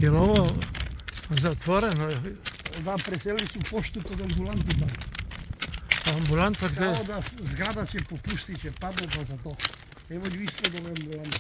Je li ovo zatvoreno? Da, preselili su poštu kod ambulanti. Ambulanta gdje? Kao da zgrada će popustit, će padne pa za to. Evo ju ispred ove ambulante.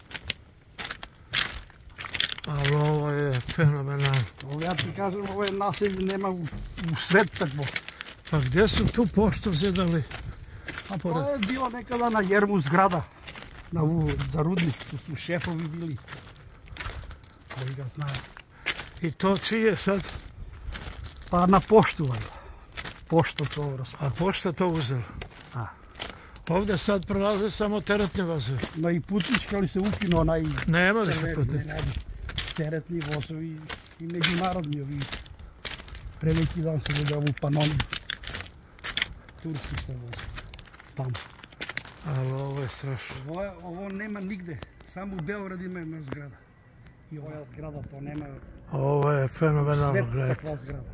Ali ovo je fenomenalno. Ja ti kažem, ovo je naselje, nema u svet takvo. Pa gdje su tu poštu zidali? A to je bilo nekada na Jermu zgrada. Za rudnik, tu su šefovi bili. Koji ga znaju. I to čije sad? Pa na poštu, valjda. Pošto to A pošta to uzela? A. Ovdje sad prolaze samo teretni vozovi. No i putnički, ali se ukinuo onaj... Nema više putnički. Teretni vozovi i međunarodni ovi. Pre neki dan se vidio ovu Panoni. Turski se vozi. Tamo. Ali ovo je strašno. Ovo nema nigde. Samo u Beogradu ima jedna zgrada. I ova zgrada to nema. Ovo je fenomenalno, gledajte. Takva zgrada.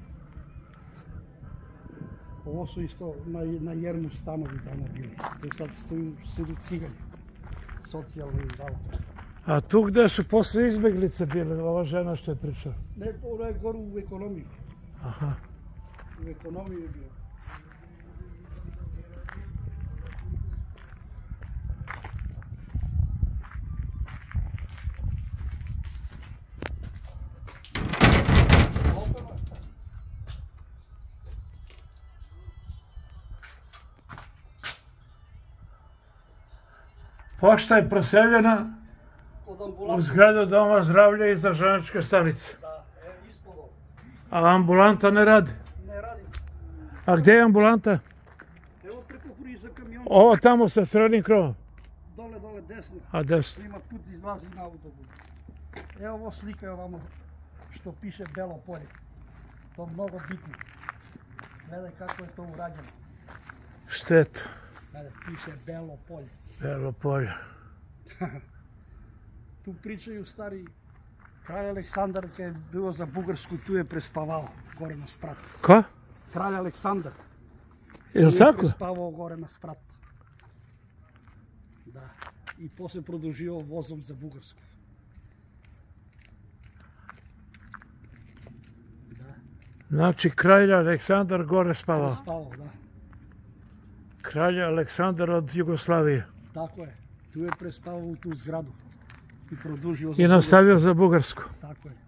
Ovo su isto na Jermu stanovi tamo bili. Tu sad stoju cigani. Socijalni davatelji. A tu gdje su posle izbjeglice bile, ova žena što je pričala? Ne, to je gore u ekonomiji. Aha. U ekonomiji je bio. Pošta je preseljena u zgradu Doma zdravlja iza željezničke stanice. Da, ispod ovo. A ambulanta ne radi? Ne radi. A gdje je ambulanta? Evo preko kriza kamion. Ovo tamo sa srednjim krovom? Dole, desno. A desno? Ima put izlazi na autobus. Evo ovo slika je ovamo što piše Belo polje. To je mnogo bitno. Gledaj kako je to urađeno. Štetu. Gledaj, piše Belo polje. Belo polje. Tu pričaju stari kralj Aleksandar kad je bio za Bugarsku, tu je prespavao gore na spratu. Ko? Kralj Aleksandar. Je li tako? Tu je prespavao gore na spratu. Da. I poslije produžio vozom za Bugarsku. Da. Znači kralj Aleksandar gore spavao. Prespavao, da. Kralj Aleksandar od Jugoslavije. Tako je. Tu je prespavao u tu zgradu. I produžio za I nastavio za Bugarsku. Tako je.